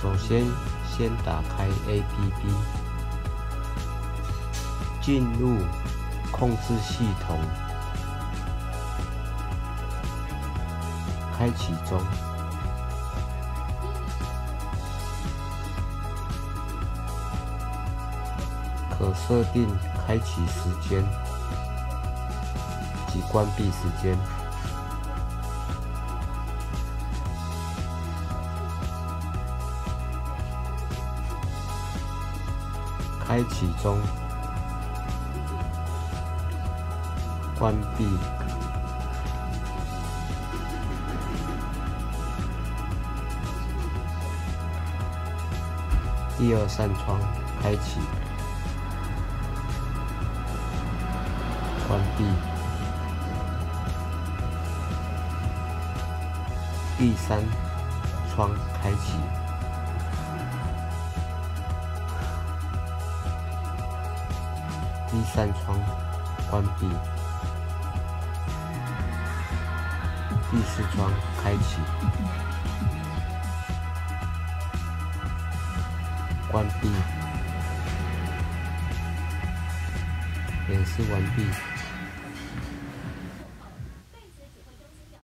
首先打开 APP， 进入控制系统，开启中。可设定开启时间及关闭时间。开启中，关闭。第二扇窗开启，关闭。第三窗开启。第三窗关闭，第四窗开启，关闭，演示完毕。